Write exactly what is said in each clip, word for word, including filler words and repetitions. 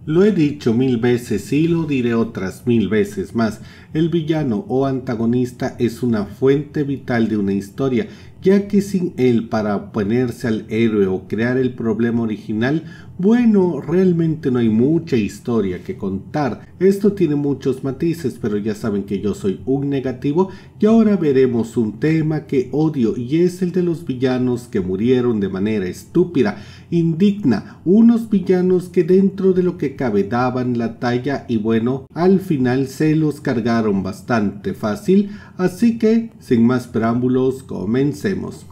Lo he dicho mil veces y lo diré otras mil veces más. El villano o antagonista es una fuente vital de una historia, ya que sin él para oponerse al héroe o crear el problema original, bueno, realmente no hay mucha historia que contar. Esto tiene muchos matices, pero ya saben que yo soy un negativo y ahora veremos un tema que odio y es el de los villanos que murieron de manera estúpida, indigna, unos villanos que dentro de lo que cabe daban la talla y bueno, al final se los cargaron bastante fácil, así que sin más preámbulos comencemos.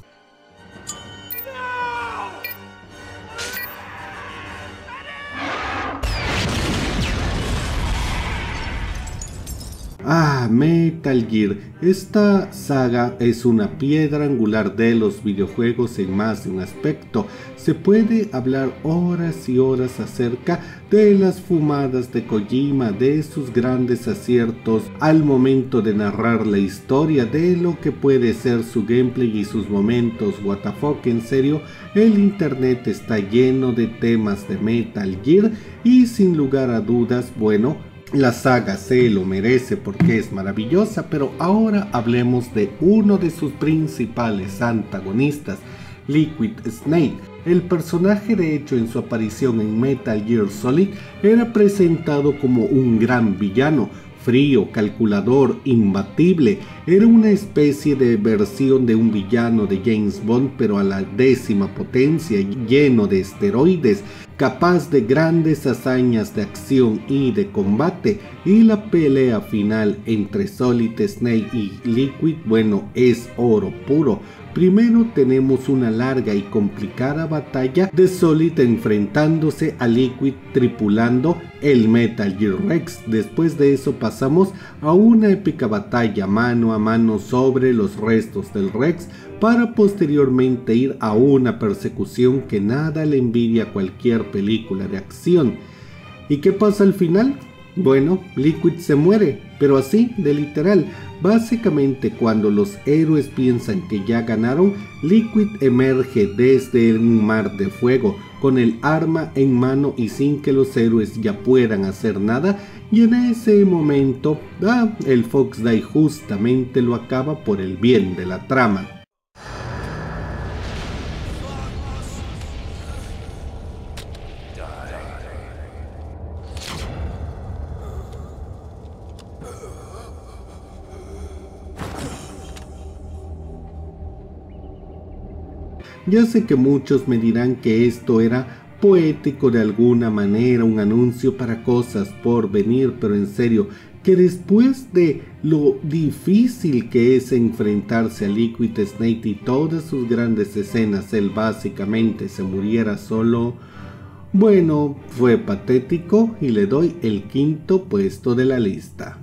Ah, Metal Gear. Esta saga es una piedra angular de los videojuegos en más de un aspecto. Se puede hablar horas y horas acerca de las fumadas de Kojima, de sus grandes aciertos al momento de narrar la historia, de lo que puede ser su gameplay y sus momentos what the fuck. En serio, el internet está lleno de temas de Metal Gear y sin lugar a dudas, bueno, la saga se lo merece porque es maravillosa, pero ahora hablemos de uno de sus principales antagonistas, Liquid Snake. El personaje, de hecho, en su aparición en Metal Gear Solid era presentado como un gran villano, frío, calculador, imbatible. Era una especie de versión de un villano de James Bond, pero a la décima potencia, lleno de esteroides, capaz de grandes hazañas de acción y de combate. Y la pelea final entre Solid Snake y Liquid, bueno, es oro puro. Primero tenemos una larga y complicada batalla de Solid enfrentándose a Liquid tripulando el Metal Gear Rex. Después de eso pasamos a una épica batalla mano a mano sobre los restos del Rex, para posteriormente ir a una persecución que nada le envidia a cualquier película de acción. ¿Y qué pasa al final? Bueno, Liquid se muere, pero así de literal. Básicamente, cuando los héroes piensan que ya ganaron, Liquid emerge desde un mar de fuego con el arma en mano y sin que los héroes ya puedan hacer nada, y en ese momento, ah, el Fox Die justamente lo acaba por el bien de la trama. Ya sé que muchos me dirán que esto era poético de alguna manera, un anuncio para cosas por venir, pero en serio, que después de lo difícil que es enfrentarse a Liquid Snake y todas sus grandes escenas, él básicamente se muriera solo, bueno, fue patético y le doy el quinto puesto de la lista.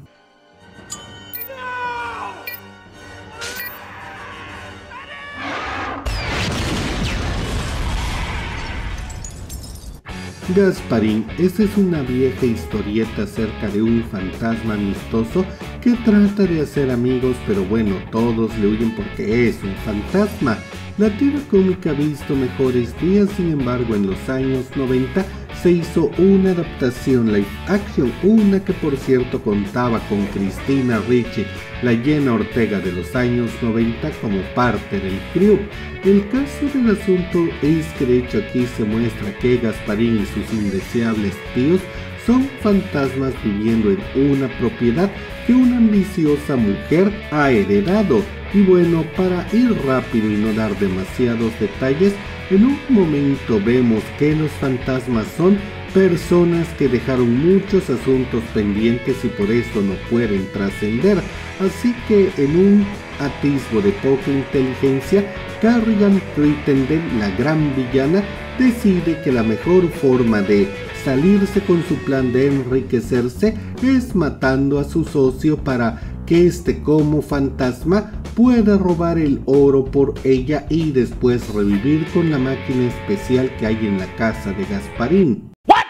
Gasparín. Esta es una vieja historieta acerca de un fantasma amistoso que trata de hacer amigos, pero bueno, todos le huyen porque es un fantasma. La tira cómica ha visto mejores días, sin embargo en los años noventa se hizo una adaptación live action, una que por cierto contaba con Cristina Ricci, la Jenna Ortega de los años noventa como parte del crew. El caso del asunto es que de hecho aquí se muestra que Gasparín y sus indeseables tíos son fantasmas viviendo en una propiedad que una ambiciosa mujer ha heredado. Y bueno, para ir rápido y no dar demasiados detalles, en un momento vemos que los fantasmas son personas que dejaron muchos asuntos pendientes y por eso no pueden trascender. Así que en un atisbo de poca inteligencia, Carrigan Crittenden, la gran villana, decide que la mejor forma de salirse con su plan de enriquecerse es matando a su socio para que este como fantasma pueda robar el oro por ella y después revivir con la máquina especial que hay en la casa de Gasparín. What?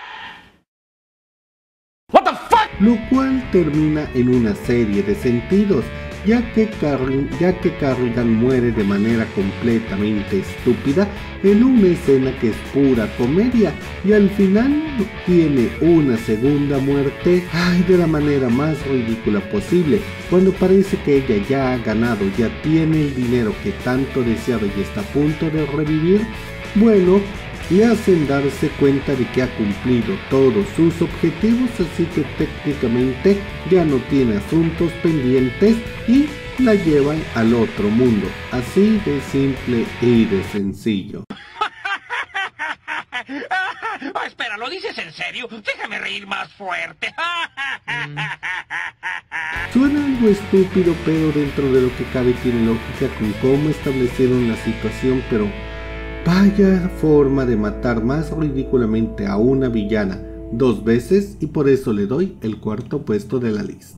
What the fuck? Lo cual termina en una serie de sentidos, ya que, Carl, ya que Carrigan muere de manera completamente estúpida en una escena que es pura comedia, y al final tiene una segunda muerte, ay, de la manera más ridícula posible, cuando parece que ella ya ha ganado, ya tiene el dinero que tanto deseaba y está a punto de revivir. Bueno, le hacen darse cuenta de que ha cumplido todos sus objetivos, así que técnicamente ya no tiene asuntos pendientes y la llevan al otro mundo, así de simple y de sencillo. Oh, espera, ¿lo dices en serio? Déjame reír más fuerte. Suena algo estúpido, pero dentro de lo que cabe tiene lógica con cómo establecieron la situación, pero vaya forma de matar más ridículamente a una villana dos veces, y por eso le doy el cuarto puesto de la lista.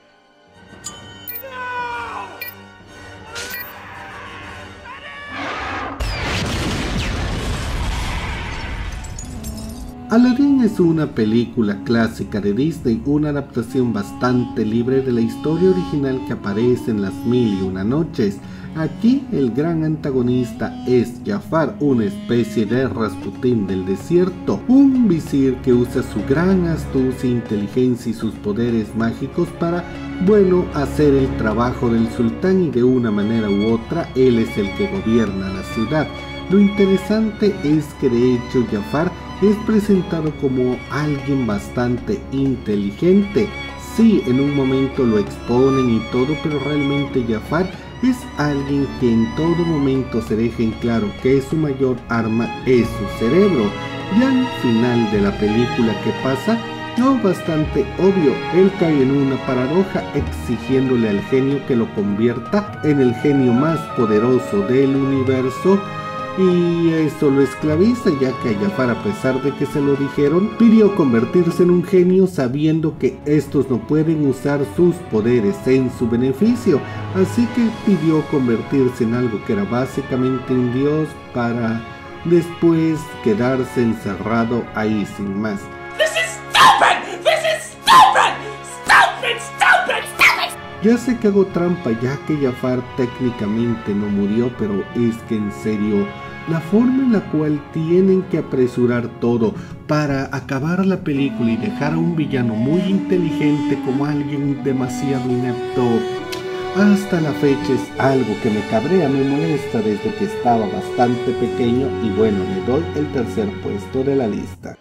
Aladdin es una película clásica de Disney, una adaptación bastante libre de la historia original que aparece en Las Mil y Una Noches. Aquí el gran antagonista es Jafar, una especie de Rasputín del desierto, un visir que usa su gran astucia, inteligencia y sus poderes mágicos para, bueno, hacer el trabajo del sultán, y de una manera u otra él es el que gobierna la ciudad. Lo interesante es que de hecho Jafar es presentado como alguien bastante inteligente. Sí, en un momento lo exponen y todo, pero realmente Jafar es alguien que en todo momento se deja en claro que su mayor arma es su cerebro. Y al final de la película, ¿qué pasa? No, bastante obvio, él cae en una paradoja exigiéndole al genio que lo convierta en el genio más poderoso del universo, y eso lo esclaviza, ya que a Jafar, a pesar de que se lo dijeron, pidió convertirse en un genio sabiendo que estos no pueden usar sus poderes en su beneficio, así que pidió convertirse en algo que era básicamente un dios para después quedarse encerrado ahí sin más. This is stupid! This is stupid! Stupid, stupid, stupid! Ya sé que hago trampa, ya que Jafar técnicamente no murió, pero es que en serio, la forma en la cual tienen que apresurar todo para acabar la película y dejar a un villano muy inteligente como alguien demasiado inepto, hasta la fecha es algo que me cabrea, me molesta desde que estaba bastante pequeño, y bueno, le doy el tercer puesto de la lista.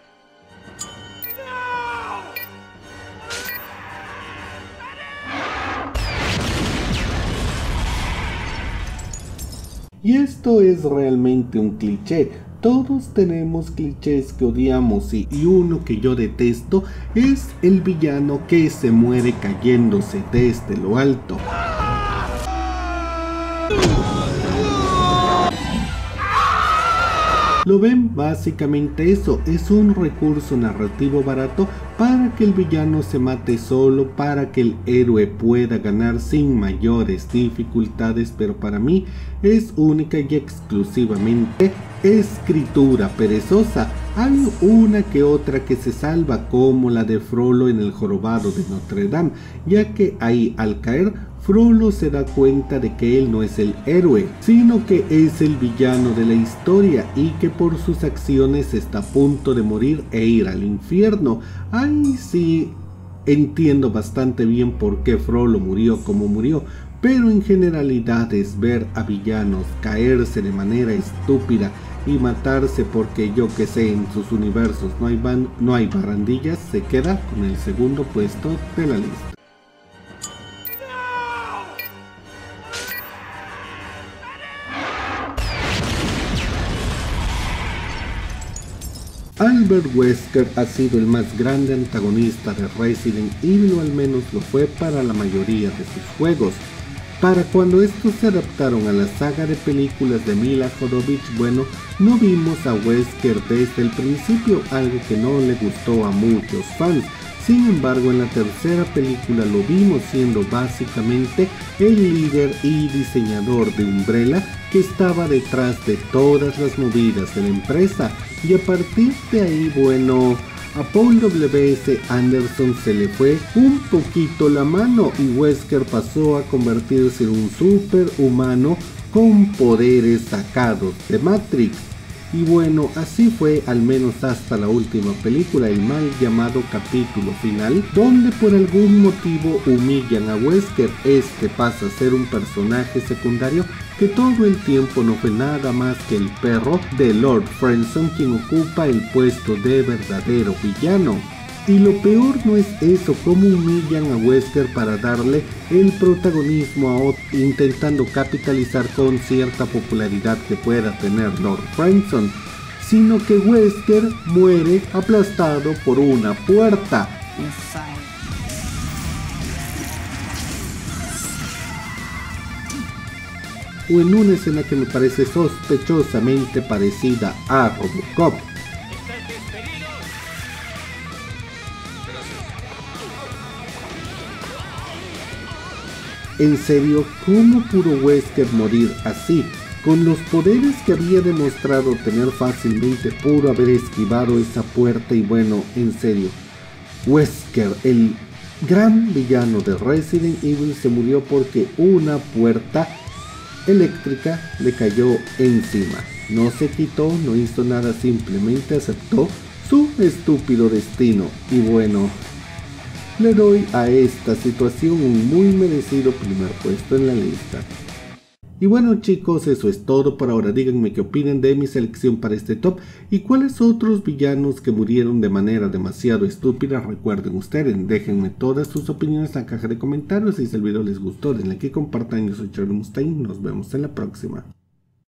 Y esto es realmente un cliché. Todos tenemos clichés que odiamos, y, y uno que yo detesto es el villano que se muere cayéndose desde lo alto. ¿Lo ven? Básicamente eso, es un recurso narrativo barato para que el villano se mate solo, para que el héroe pueda ganar sin mayores dificultades, pero para mí es única y exclusivamente escritura perezosa. Hay una que otra que se salva, como la de Frollo en El Jorobado de Notre Dame, ya que ahí al caer Frollo se da cuenta de que él no es el héroe, sino que es el villano de la historia, y que por sus acciones está a punto de morir e ir al infierno. Ahí sí entiendo bastante bien por qué Frollo murió como murió, pero en generalidades ver a villanos caerse de manera estúpida y matarse porque yo que sé en sus universos no hay, van, no hay barandillas, se queda con el segundo puesto de la lista. Albert Wesker ha sido el más grande antagonista de Resident Evil, o al menos lo fue para la mayoría de sus juegos. Para cuando estos se adaptaron a la saga de películas de Mila Jovovich, bueno, no vimos a Wesker desde el principio, algo que no le gustó a muchos fans. Sin embargo, en la tercera película lo vimos siendo básicamente el líder y diseñador de Umbrella, que estaba detrás de todas las movidas de la empresa, y a partir de ahí, bueno, a Paul W S Anderson se le fue un poquito la mano y Wesker pasó a convertirse en un superhumano con poderes sacados de Matrix. Y bueno, así fue al menos hasta la última película, el mal llamado capítulo final, donde por algún motivo humillan a Wesker. Este pasa a ser un personaje secundario que todo el tiempo no fue nada más que el perro de Lord Friendson, quien ocupa el puesto de verdadero villano. Y lo peor no es eso, cómo humillan a Wesker para darle el protagonismo a otro, intentando capitalizar con cierta popularidad que pueda tener Lord Friendson, sino que Wesker muere aplastado por una puerta. O en una escena que me parece sospechosamente parecida a Robocop. En serio, ¿cómo pudo Wesker morir así? Con los poderes que había demostrado tener fácilmente, pudo haber esquivado esa puerta. Y bueno, en serio, Wesker, el gran villano de Resident Evil, se murió porque una puerta eléctrica le cayó encima. No se quitó, no hizo nada, simplemente aceptó su estúpido destino. Y bueno, le doy a esta situación un muy merecido primer puesto en la lista. Y bueno chicos, eso es todo por ahora. Díganme qué opinan de mi selección para este top y cuáles otros villanos que murieron de manera demasiado estúpida recuerden ustedes. Déjenme todas sus opiniones en la caja de comentarios y si el video les gustó denle like y compartan. Yo soy Charlie Mustaine, nos vemos en la próxima.